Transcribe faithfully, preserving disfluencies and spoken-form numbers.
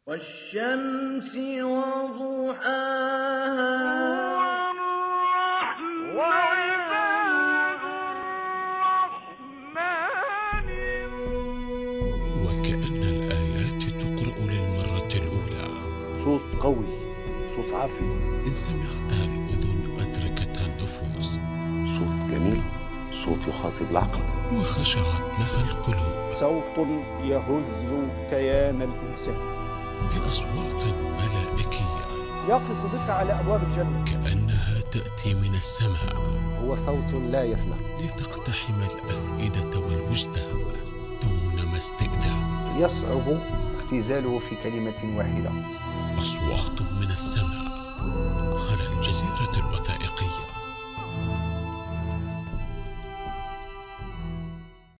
والشمس وضحاها وكأن الآيات تقرأ للمرة الأولى. صوت قوي، صوت عافي، إن سمعتها الأذن أدركتها النفوس. صوت جميل، صوت يخاطب العقل، وخشعت لها القلوب. صوت يهز كيان الإنسان بأصوات ملائكية يقف بك على أبواب الجنة، كأنها تأتي من السماء. هو صوت لا يفنى، لتقتحم الأفئدة والوجدان دون ما استئذان. يصعب اختزاله في كلمة واحدة. أصوات من السماء على الجزيرة الوثنية.